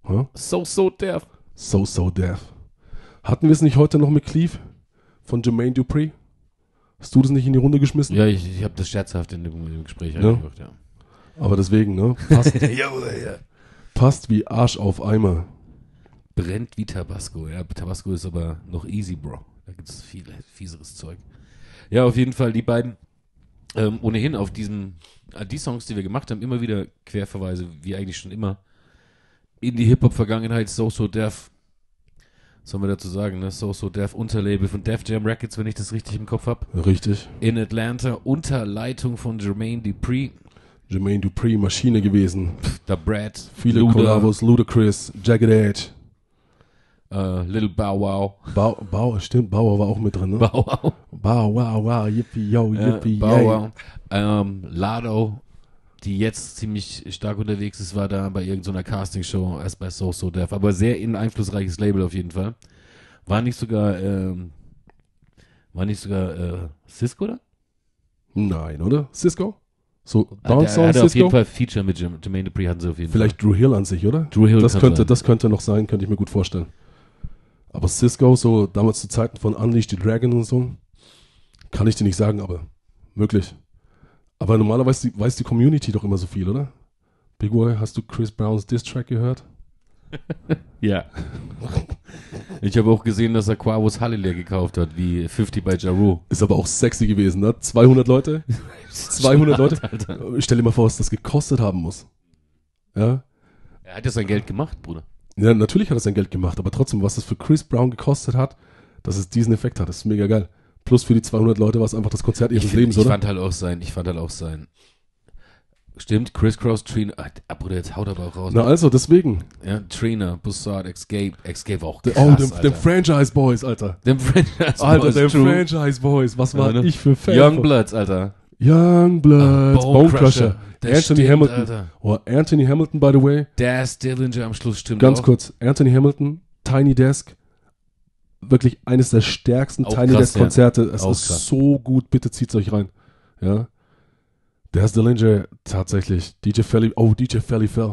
Huh? So Deaf. So Deaf. Hatten wir es nicht heute noch mit Cleave von Jermaine Dupri? Hast du das nicht in die Runde geschmissen? Ja, ich habe das scherzhaft in dem Gespräch Ja. gemacht, ja. Aber deswegen, ne? Passt wie Arsch auf Eimer. Brennt wie Tabasco. Ja, Tabasco ist aber noch easy, Bro. Da gibt es viel fieseres Zeug. Ja, auf jeden Fall die beiden ohnehin auf die Songs, die wir gemacht haben, immer wieder Querverweise, wie eigentlich schon immer, in die Hip-Hop-Vergangenheit. So Deaf. Was soll man dazu sagen, ne? So Deaf, Unterlabel von Def Jam Records, wenn ich das richtig im Kopf habe. Richtig. In Atlanta, unter Leitung von Jermaine Dupri. Jermaine Dupri, Maschine gewesen. Da Brad. Viele Luda, Kollabos, Ludacris, Jagged Edge. Little Bow Wow. Stimmt, Bauer war auch mit drin, ne? Bow Wow. Bow wow, yippie, yo, yippie, Bow yay. Wow. Lado, die jetzt ziemlich stark unterwegs ist, war da bei irgendeiner Castingshow, erst bei So Deaf, aber sehr einflussreiches Label auf jeden Fall. War nicht sogar Cisco da? Nein, oder? Cisco? So, Der Dancehall hatte auf jeden Cisco? Fall Feature mit Jermaine Dupri, hatten sie auf jeden Vielleicht Drew Hill an sich, oder? Fall. Drew Hill Das könnte noch sein, könnte ich mir gut vorstellen. Aber Cisco, so damals zu Zeiten von Unleash the Dragon und so, kann ich dir nicht sagen, aber möglich. Aber normalerweise weiß die Community doch immer so viel, oder? Big Boy, hast du Chris Browns Diss-Track gehört? Ja. Ich habe auch gesehen, dass er Quavos Halle leer gekauft hat, wie 50 bei Ja Rule. Ist aber auch sexy gewesen, ne? 200 Leute? 200 Leute? Alter. Ich stell dir mal vor, was das gekostet haben muss. Ja? Er hat ja sein Geld gemacht, Bruder. Ja, natürlich hat er sein Geld gemacht, aber trotzdem, was das für Chris Brown gekostet hat, dass es diesen Effekt hat, das ist mega geil. Plus für die 200 Leute war es einfach das Konzert ihres Lebens, Ich oder? fand halt auch sein. Stimmt, Criss Cross, Trina. Bruder, jetzt haut aber auch raus. Na also, deswegen. Ja, Trina, Bussard, Escape war auch krass, Dem Franchise Boys, Alter. Dem Franchise Alter, Boys, dem true. Franchise Boys. Was war Ja, ne? ich für Fan? Youngbloods, Alter. Youngbloods, Bone Crusher. Das Anthony stimmt, Hamilton. Alter. Oh, Anthony Hamilton, by the way. Daz Dillinger am Schluss, stimmt Ganz auch. kurz. Anthony Hamilton, Tiny Desk. Wirklich eines der stärksten Auch Tiny krass, Desk Konzerte. Es Auch ist krass. so gut. Bitte zieht's euch rein. Ja. Daz Dillinger, tatsächlich. DJ Felly Fell.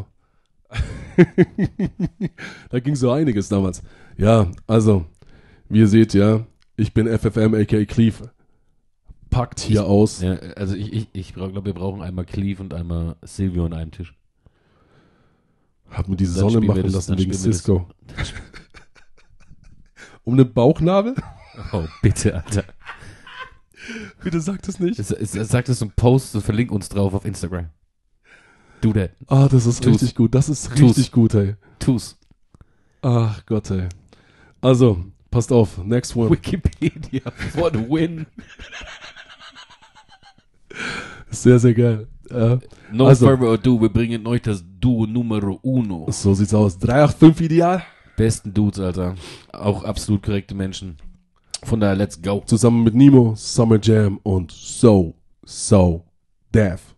Da ging so einiges damals. Ja, also, wie ihr seht, ja, ich bin FFM, aka Cleave. Packt hier aus. Ja, also ich glaube, wir brauchen einmal Cleave und einmal Silvio an einem Tisch. Hab mir die Dann Sonne spielen wir machen das- lassen dann wegen spielen wir das- Cisco. Um eine Bauchnabel? Oh, bitte, Alter. Bitte sag das nicht. Sag das im Post und verlink uns drauf auf Instagram. Do that. Ah, das ist Tu's. richtig gut. Das ist Tu's. richtig gut, ey. Tu's. Ach Gott, ey. Also, passt auf. Next one. Wikipedia for the win. Sehr, sehr geil. No Also- further ado, wir bringen euch das Duo Numero Uno. So sieht's aus. 385 Ideal. Besten Dudes, Alter. Auch absolut korrekte Menschen. Von daher, let's go. Zusammen mit Nemo, Summer Jam und So Deaf.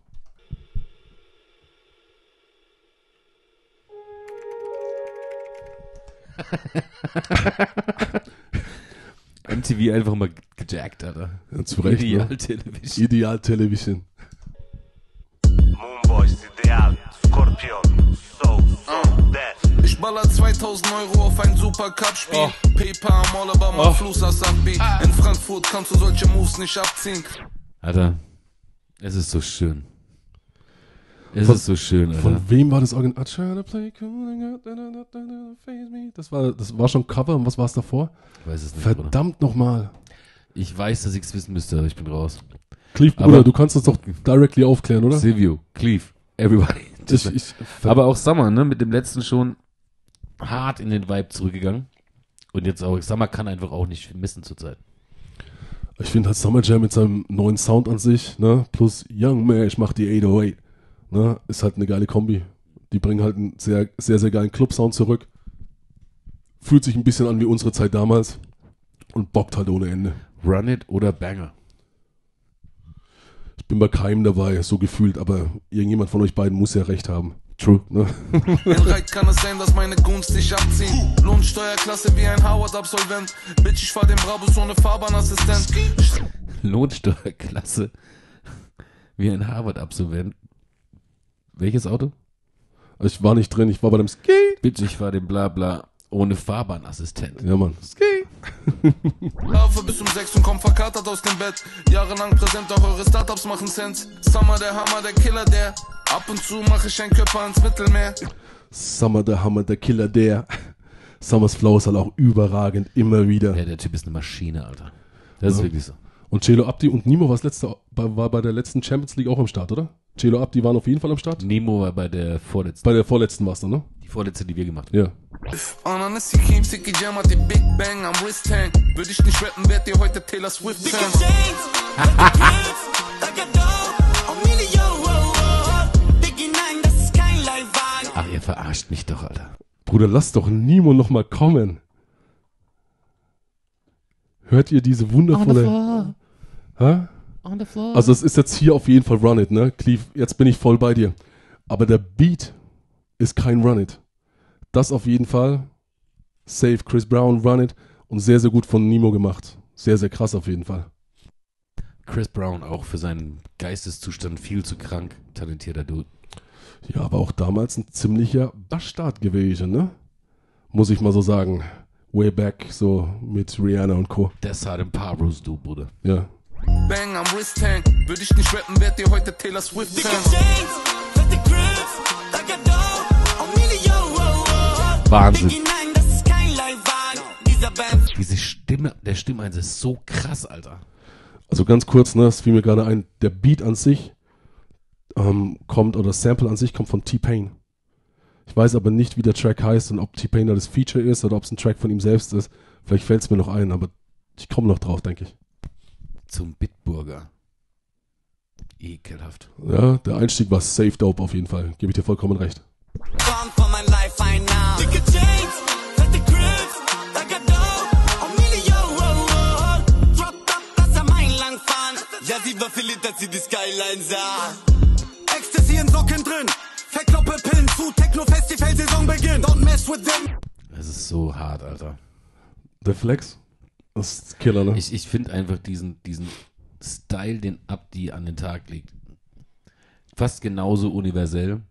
MTV einfach mal gejackt, Alter. Ja, zu Recht, Ideal ne? Television. Ideal Television. Moonboys, Ideal, Skorpion, Death. Ich baller 2000 Euro auf ein Super-Cup-Spiel. PayPal am All, aber mein Fluss aus Abbi. In Frankfurt kannst du solche Moves nicht abziehen. Alter, es ist so schön. Es Von- ist so schön, Alter. Von wem war das Original? I try to play cool, face me. Das war schon Cover. Und was war es davor? Ich weiß es nicht, Bruder. Verdammt nochmal. Ich weiß, dass ich es wissen müsste, aber ich bin raus. Cleve, Aber- Bruder, du kannst uns doch directly aufklären, oder? Silvio, Cleve, everybody. Aber Aber auch Summer, ne, mit dem letzten schon hart in den Vibe zurückgegangen. Und jetzt auch, Summer kann einfach auch nicht missen zurzeit. ich finde halt Summer Jam mit seinem neuen Sound an sich, ne, plus Young Man, ich mach die 808, ne, ist halt eine geile Kombi. Die bringen halt einen sehr, sehr, sehr geilen Club-Sound zurück. Fühlt sich ein bisschen an wie unsere Zeit damals und bockt halt ohne Ende. Run It oder Banger? Ich bin bei keinem dabei, so gefühlt, aber irgendjemand von euch beiden muss ja recht haben. True. Ne? In Reit kann es sein, dass meine Goons dich abziehen. Lohnsteuerklasse wie ein Howard-Absolvent. Bitch, ich fahr den Brabus ohne Fahrbahnassistent. Lohnsteuerklasse wie ein Harvard-Absolvent. Welches Auto? Ich war nicht drin, ich war bei dem Ski. Bitch, ich war dem Blabla ohne Fahrbahnassistent. Ja, Mann. Ski. Laufe bis um 6 und komm verkatert aus dem Bett. Jahrelang präsent, auch eure Startups machen Sense. Summer, der Hammer, der Killer, der. Ab und zu mache ich einen Körper ins Mittelmeer. Summer, der Hammer, der Killer, der. Summers Flow ist halt auch überragend, immer wieder. Ja, der Typ ist eine Maschine, Alter. Das ist wirklich so. Und Celo Abdi und Nimo war bei der letzten Champions League auch am Start, oder? Celo Abdi waren auf jeden Fall am Start. Nemo war bei der vorletzten. Bei der vorletzten warst du, ne? Die vorletzte, die wir gemacht haben. Ja. Ananas, die Kim, Sticky Jam hat die Big Bang am Wrist-Hang. Würde ich nicht rappen, werd ihr heute Taylor Swift-Fan. Ach, ihr verarscht mich doch, Alter. Bruder, lass doch Nimo noch mal kommen. Hört ihr diese wundervolle... Hä? On the floor. Also es ist jetzt hier auf jeden Fall Run It, ne? Cleve, jetzt bin ich voll bei dir. Aber der Beat ist kein Run It. Das auf jeden Fall. Safe, Chris Brown, Run It. Und sehr, sehr gut von Nimo gemacht. Sehr, sehr krass auf jeden Fall. Chris Brown auch für seinen Geisteszustand viel zu krank. Talentierter Dude. Ja, aber auch damals ein ziemlicher Bastard gewesen, ne? Muss ich mal so sagen. Way back, so mit Rihanna und Co. Das hat ein paar Bruce, du, Bruder. Ja. Bang am Wrist-Hang. Würde ich nicht rappen, werd ihr heute Taylor Swift-Fan. Wahnsinn. Diese Stimme, der Stimmeinsatz ist so krass, Alter. Also ganz kurz, ne, es fiel mir gerade ein, der Beat an sich kommt, oder das Sample an sich kommt von T-Pain. Ich weiß aber nicht, wie der Track heißt und ob T-Pain da das Feature ist oder ob es ein Track von ihm selbst ist. Vielleicht fällt es mir noch ein, aber ich komme noch drauf, denke ich. Zum Bitburger. Ekelhaft. Ja, der Einstieg war safe dope auf jeden Fall. Gebe ich dir vollkommen recht. Ja, sie war verliebt, als sie die Skyline sah. Ecstasy in Socken drin. Verkloppe Pillen zu, Techno-Festival-Saison beginnt. Don't mess with them. Es ist so hart, Alter. Der Flex, das ist Killer, ne? Ich finde einfach diesen Style, den Abdi an den Tag legt, fast genauso universell.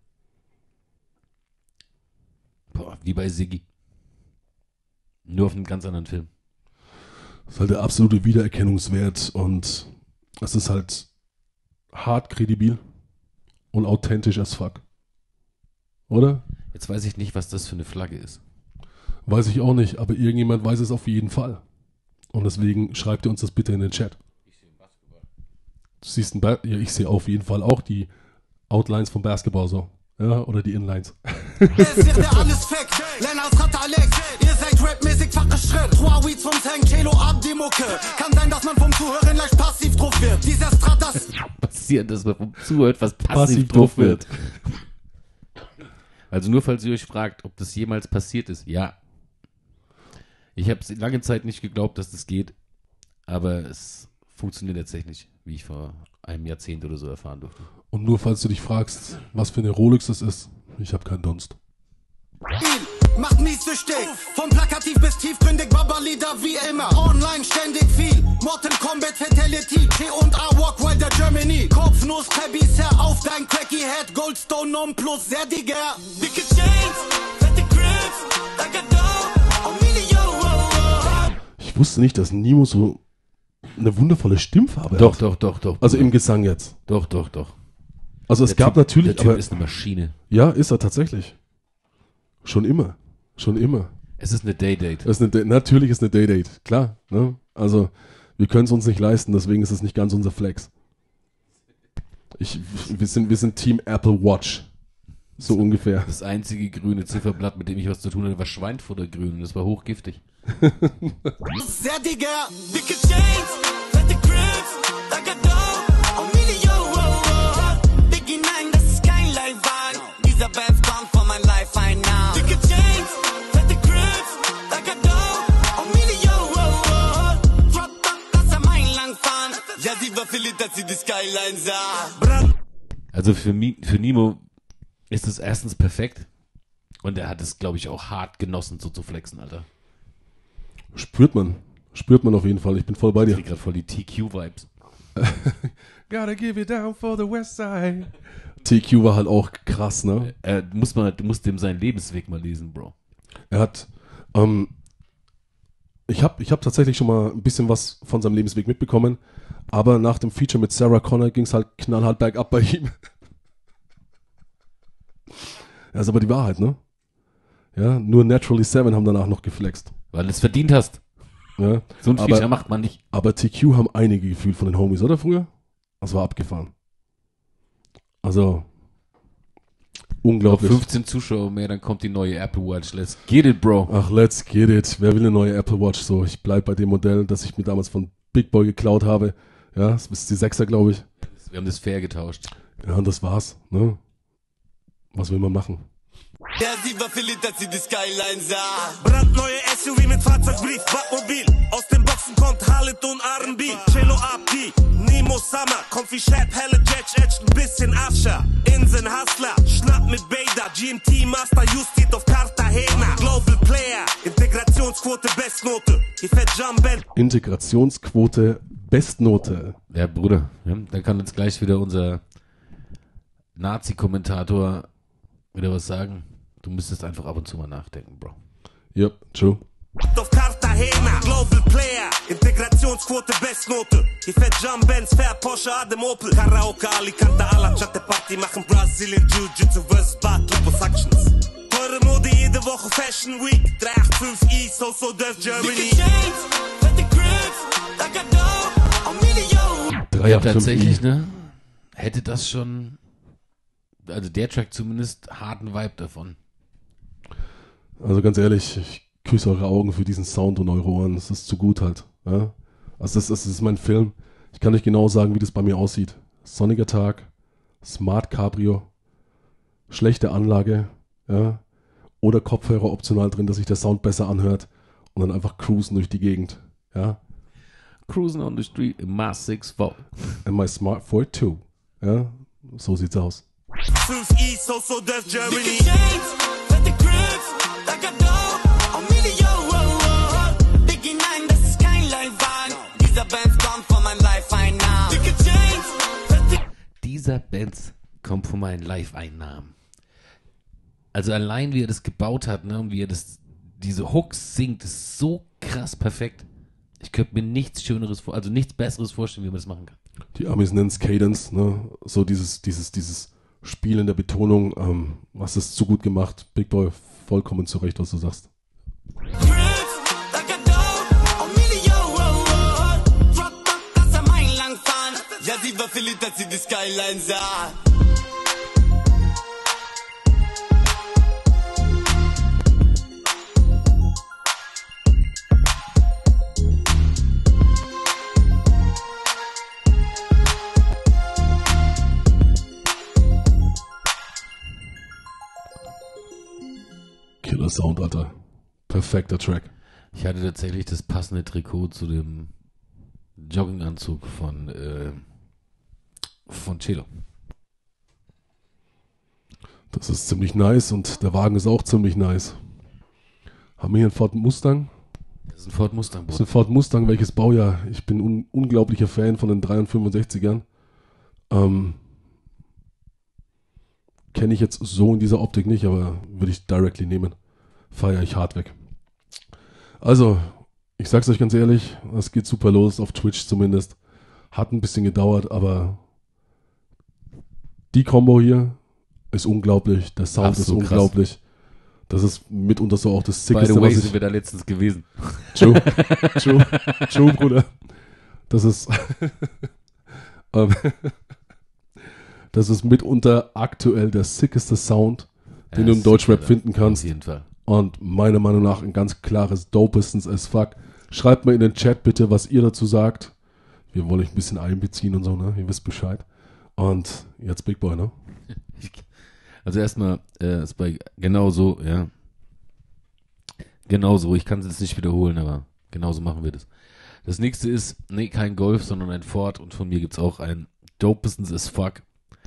Boah, wie bei Siggi. Nur auf einem ganz anderen Film. Das ist halt der absolute Wiedererkennungswert und es ist halt hart kredibil und authentisch as fuck. Oder? Jetzt weiß ich nicht, was das für eine Flagge ist. Weiß ich auch nicht, aber irgendjemand weiß es auf jeden Fall. Und deswegen schreibt ihr uns das bitte in den Chat. Du siehst ein ja, ich sehe auf jeden Fall auch die Outlines vom Basketball so. Ja, oder die Inlines. Es wird ja alles fake. Lennart hat Alex. Ihr seid rapmäßig Schritt. Huawei zum Tank, Celo Abdi Mucke. Kann sein, dass man vom Zuhören leicht passiv drauf wird. Dieser Stratas. Passiert, dass man vom Zuhört was passiv drauf wird. Also nur falls ihr euch fragt, ob das jemals passiert ist. Ja. Ich habe lange Zeit nicht geglaubt, dass das geht. Aber es funktioniert tatsächlich, wie ich vor einem Jahrzehnt oder so erfahren durfte. Und nur falls du dich fragst, was für eine Rolex das ist, ich habe keinen Dunst. Macht mies süchtig. Von plakativ bis tiefgründig, Baba-Lieder wie immer. Online ständig viel. Mortal Kombat Fatality. T&A Walk Wilder Germany. Kopfnuss, Tabis her auf dein Cracky Head. Goldstone Nonplus, sehr digger. Dicke Chains, fette Crips, Ich wusste nicht, dass Nimo so eine wundervolle Stimmfarbe Doch. hat. Also im Gesang jetzt. Doch. Also es gab natürlich, Der Typ aber ist eine Maschine. ja, ist er tatsächlich. Schon immer. Es ist eine Day-Date. Natürlich ist eine Day-Date, klar. Ne? Also wir können es uns nicht leisten, deswegen ist es nicht ganz unser Flex. Wir sind Team Apple Watch. So ungefähr. Das einzige grüne Zifferblatt, mit dem ich was zu tun hatte, war Schweinfuttergrün und das war hochgiftig. sehr digger. Dicke Chains, fette Crips, Biggie, nein, das ist kein Leihwagen. Dieser Band kommt von mein Life ein Name. Dicke Chains, fette Crips, Drop top, lass am Einlang fahren. Ja, sie war verliebt, als sie die Skyline sah. Also für Nimo ist es erstens perfekt und er hat es, glaube ich, auch hart genossen, so zu flexen, Alter. Spürt man auf jeden Fall. Ich bin voll bei Ich dir. krieg gerade voll die TQ-Vibes. Gotta give it down for the West Side. TQ war halt auch krass, ne? Du musst dem seinen Lebensweg mal lesen, Bro. Er hat, ich hab tatsächlich schon mal ein bisschen was von seinem Lebensweg mitbekommen, aber nach dem Feature mit Sarah Connor ging es halt knallhart bergab bei ihm. Das ist aber die Wahrheit, ne? Ja, nur Naturally 7 haben danach noch geflext. Weil du es verdient hast. Ja, So ein Feature macht man nicht. aber TQ haben einige gefühlt von den Homies, oder früher? Das war abgefahren. Also, Auf unglaublich. 15 Zuschauer mehr, dann kommt die neue Apple Watch. Let's get it, Bro. Ach, let's get it. Wer will eine neue Apple Watch? So, ich bleib bei dem Modell, das ich mir damals von Big Boy geklaut habe. Ja, das ist die 6er, glaube ich. Wir haben das fair getauscht. Ja, und das war's, ne? Was will man machen? Der sie war verliebt, als sie die Skyline sah. Brandneue SUV mit Fahrzeugbrief, Batmobil. Aus den Boxen kommt Harlet und R&B. Cello AP, Nemo Summer. Kommt wie Shep, helle Jet, etcht ein bisschen Ascher. Insen Hustler, schnapp mit Bader. GMT Master, Justit auf Cartagena. Global Player, Integrationsquote, Bestnote. Hier fährt Jumben. Integrationsquote, Bestnote. Ja, Bruder. Ja, da kann jetzt gleich wieder unser Nazi-Kommentator wieder was sagen. Du müsstest einfach ab und zu mal nachdenken, Bro. Yep, true. Auf Cartagena, Global Player, Integrationsquote, Bestnote. Hier fährt Jumbenz, fährt Porsche, Adem Opel. Karaoke, Alicante, Alachatte Party, machen Brazilian Jiu-Jitsu vs. Battle Actions. Teure Mode jede Woche, Fashion Week. 385 E, so Death Germany. Ja, 385i. tatsächlich, ne? Hätte das schon, also der Track zumindest, harten Vibe davon. Also ganz ehrlich, ich küsse eure Augen für diesen Sound und eure Ohren. Das ist zu gut halt. Ja? Also das ist mein Film. Ich kann euch genau sagen, wie das bei mir aussieht. Sonniger Tag, Smart Cabrio, schlechte Anlage, ja? Oder Kopfhörer optional drin, dass sich der Sound besser anhört und dann einfach cruisen durch die Gegend. Ja? Cruising on the street in my 6'4". And my Smart 42. Ja? So sieht's aus. 5 E, so Death Germany. Dieser Benz kommt von meinen Live-Einnahmen. Also allein wie er das gebaut hat, ne, und wie er diese Hooks singt, ist so krass perfekt. Ich könnte mir nichts Schöneres also nichts Besseres vorstellen, wie man das machen kann. Die Amis nennen es Cadence, ne? So dieses Spiel in der Betonung, was ist zu gut gemacht. Big Boy, vollkommen zurecht, was du sagst. Ja, sie war verliebt, als sie die Skyline sah. Killer Sound, Alter. Perfekter Track. Ich hatte tatsächlich das passende Trikot zu dem Jogginganzug von Cello. Das ist ziemlich nice und der Wagen ist auch ziemlich nice. Haben wir hier einen Ford Mustang? Das ist ein Ford Mustang, Das ist Bruder. ein Ford Mustang, welches Baujahr? Ich bin unglaublicher Fan von den 365ern. Kenne ich jetzt so in dieser Optik nicht, aber würde ich directly nehmen. Feiere ich hart weg. Also, ich sag's euch ganz ehrlich, es geht super los, auf Twitch zumindest. Hat ein bisschen gedauert, aber die Combo hier ist unglaublich. Der Sound ist Absolut krass. unglaublich. Das ist mitunter so auch das By Sickeste, the way, was sind ich... wir da letztens gewesen. True, Bruder. Das ist, das ist mitunter aktuell der sickeste Sound, den du im Deutschrap finden kannst. Auf jeden Fall. Und meiner Meinung nach ein ganz klares Dopestens as fuck. Schreibt mal in den Chat bitte, was ihr dazu sagt. Wir wollen euch ein bisschen einbeziehen und so, ne? Ihr wisst Bescheid. Und jetzt Big Boy, ne? Also erstmal, ist bei genau so, ja. Genau so. Ich kann es jetzt nicht wiederholen, aber genauso machen wir das. Das nächste ist, nee, kein Golf, sondern ein Ford. Und von mir gibt es auch ein Dopestens as fuck.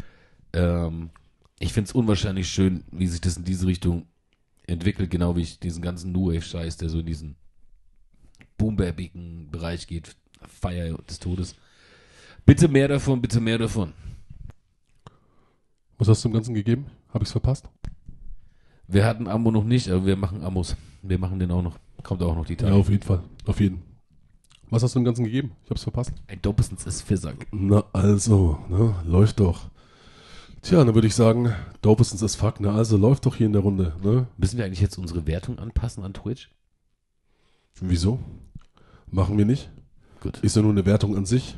Ich finde es unwahrscheinlich schön, wie sich das in diese Richtung entwickelt, genau wie ich diesen ganzen New Wave-Scheiß, der so in diesen boom-babigen Bereich geht, Feier des Todes. Bitte mehr davon, bitte mehr davon. Was hast du dem Ganzen gegeben? Habe ich es verpasst? Wir hatten Ammo noch nicht, aber wir machen Ammos. Wir machen den auch noch. Kommt auch noch die Tage. Ja, auf jeden Fall. Auf jeden. Was hast du dem Ganzen gegeben? Ich habe es verpasst. Ein Doppelstens ist Fissack. Na also, ne, läuft doch. Tja, dann würde ich sagen, Dopestens ist fuck, ne, also läuft doch hier in der Runde, ne? Müssen wir eigentlich jetzt unsere Wertung anpassen an Twitch? Wieso? Machen wir nicht. Gut. Ist ja nur eine Wertung an sich.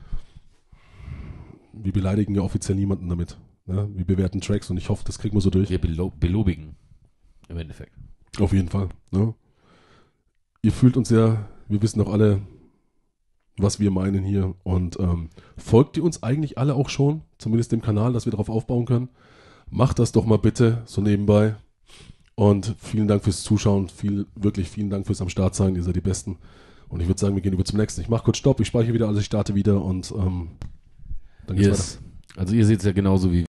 Wir beleidigen ja offiziell niemanden damit. Ne? Wir bewerten Tracks und ich hoffe, das kriegen wir so durch. Wir belobigen. Im Endeffekt. Auf jeden Fall. Ne? Ihr fühlt uns ja, wir wissen doch alle, was wir meinen hier. Und folgt ihr uns eigentlich alle auch schon? Zumindest dem Kanal, dass wir darauf aufbauen können. Macht das doch mal bitte so nebenbei. Und vielen Dank fürs Zuschauen. Wirklich vielen Dank fürs am Start sein. Ihr seid die Besten. Und ich würde sagen, wir gehen über zum nächsten. Ich mache kurz Stopp, ich speichere wieder alles, ich starte wieder und dann geht's weiter. Also ihr seht es ja genauso wie